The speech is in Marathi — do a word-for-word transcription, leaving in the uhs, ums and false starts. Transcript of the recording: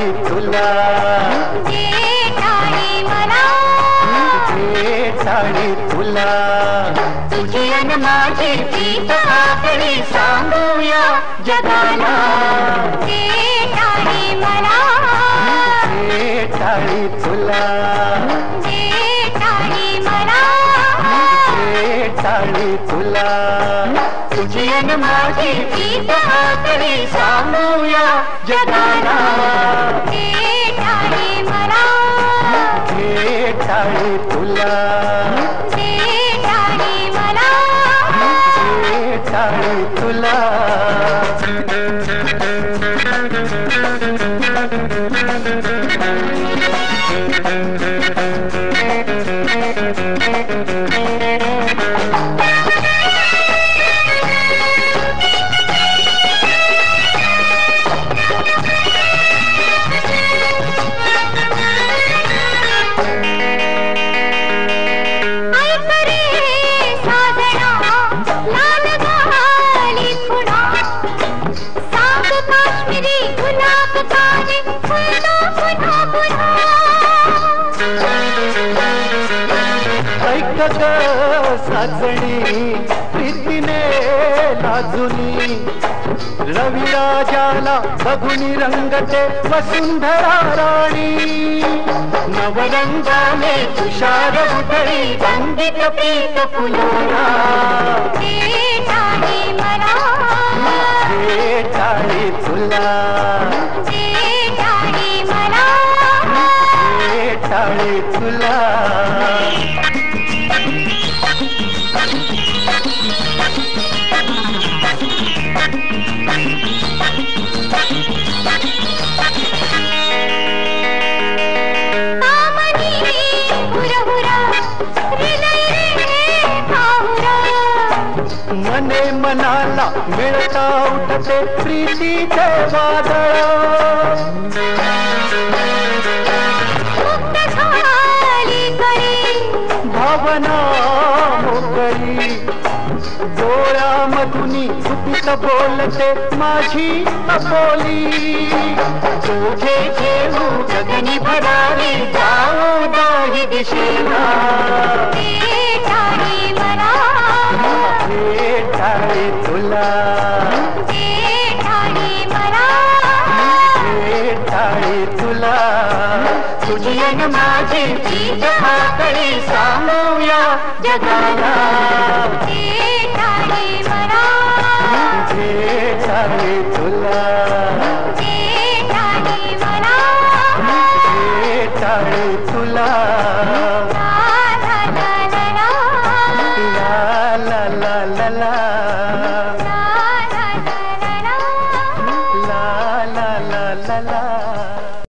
टाळी तुला, दे टाळी मला, दे टाळी तुला. तुझी अन माझी प्रीत आकडी सांगूया जगाला. दे टाळी मला, दे टाळी तुला, दे टाळी मला, दे टाळी तुला. तुझी अन माझी प्रीत आकडी सांगूया जगाला. दे टाळी मला, दे टाळी तुला, दे टाळी मला, दे टाळी तुला. ऐक साजणी प्रीतीने लाजुनी, रविराजाला बघुनी रंगते वसुंधरा राणी. नवरंगाने तुषार उधळी वंदित पीत फुलोरा. दे टाळी मला, दे टाळी तुला, दे टाळी मला, दे टाळी तुला. मने मनाला मिळता उठते प्रीतीचे वादळ. मुक्त झाली कळी भावना मोकळी, डोळ्यामधुनी गुपित बोलते माझी अबोली. तुझे घेऊ गगनी भरारी जाऊ दाही दिशेला. दे टाळी मला, दे टाळी तुला, दे टाळी मला, दे टाळी तुला. तुझी अन माझी प्रीत आकडी सांगूया जगाला. दे टाळी मला, दे टाळी तुला.